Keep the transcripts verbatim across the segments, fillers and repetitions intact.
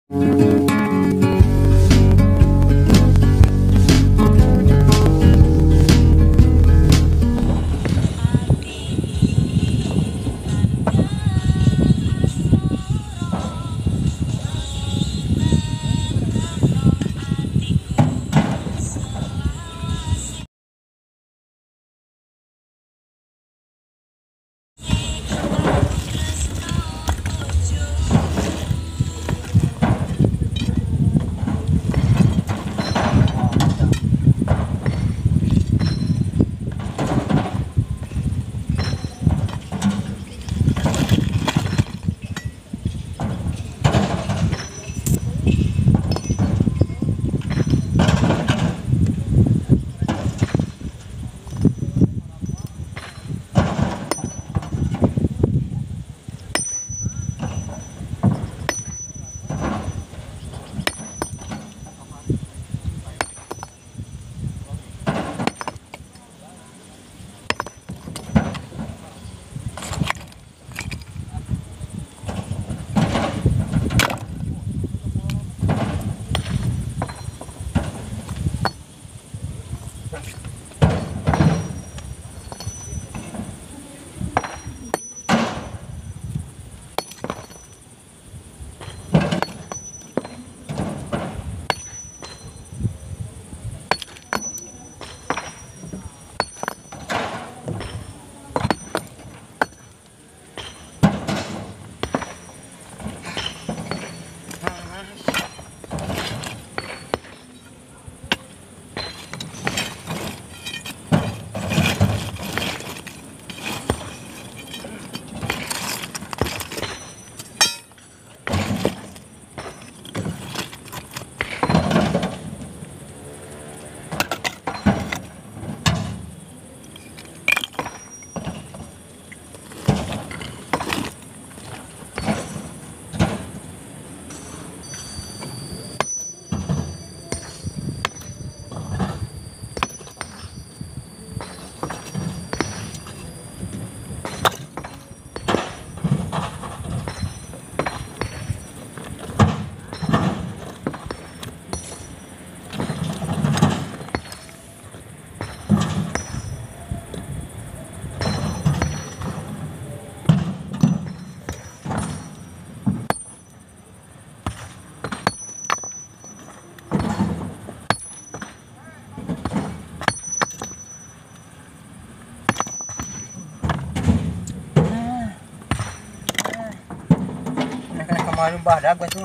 Kemarin badak betul.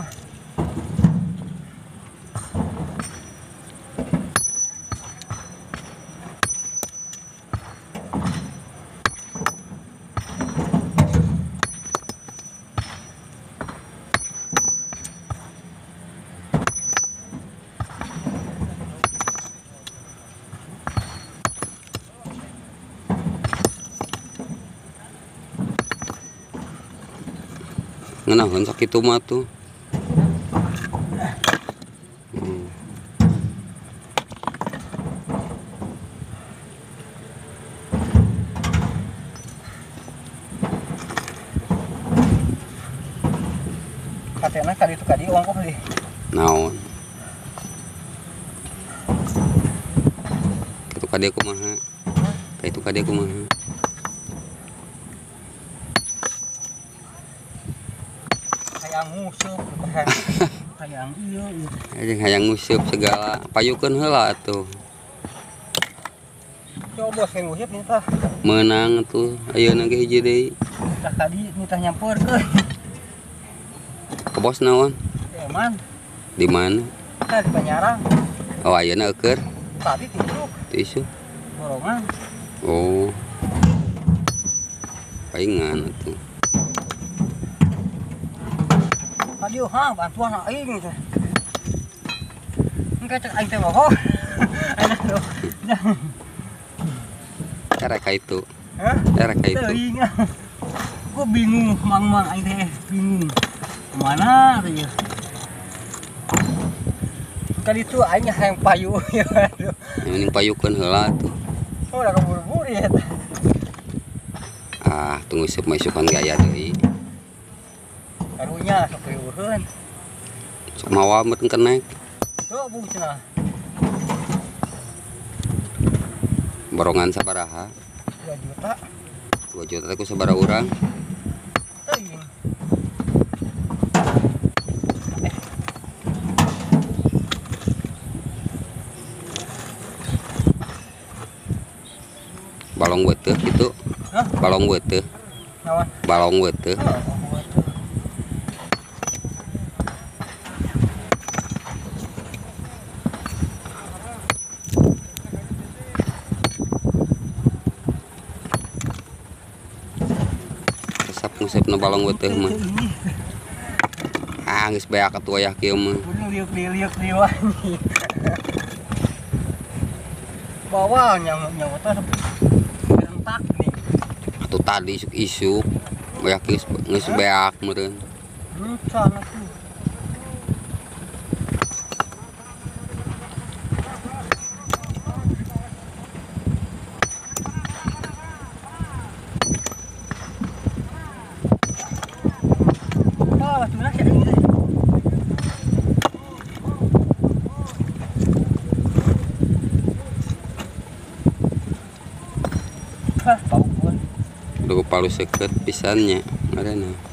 Ngenahan sakit mah tuh. Hmm. Katanya kali itu kali uang kok beli. Naon? Itu kade kumaha? Itu kade kumaha? Hayang ngusup, hayang iya iya. Jeung hayang ngusup segala, payukeun heula atuh. Coba saya ngusup nih tah. Menang tuh, ayeuna ge hiji deui. Tah tadi nitah nyamperkeun. Ke bos naon? Eman. Di mana? Tah di Banyarang. Oh, ayeuna eukeur. Tadi tisuk. Tisuk. Borongan. Oh. Paingan atuh. Aduh, ha, bantuan aing teh. Engke cek aing teh boho. Enak tuh. Cara ka itu. Hah? Cara ka itu. Teuing. Gua bingung mang-mang aing teh bingung. Kemana tuh ya? Kali itu aing hayang payu ya. Mending payukeun heula tuh. Oh, udah keburu-buru ya. Ah, tunggu seup mah isupan ge aya deui. Karunya sok riweuheun. sok mawa meureun kenek. Tuh bung cenah. Borongan sabaraha? dua juta. dua juta teh ku sabaraha urang? Teuing. Balong beuteuh kitu. Hah? Balong beuteuh. Naon? Balong beuteuh. Oh, Resep ngusepna balong beuteuh mah. Ah geus beak atuh aya kieu mah. udah liuk-liuk liwani. Bawa nyamuk nyamuk tuh rentak nih. Atuh tadi isuk-isuk. Beak geus geus beak meureun. Hmm, sana tuh. Oh, sebenarnya kayak gini. Hah, bau gua. Udah palu seukeut pisannya ngaranna.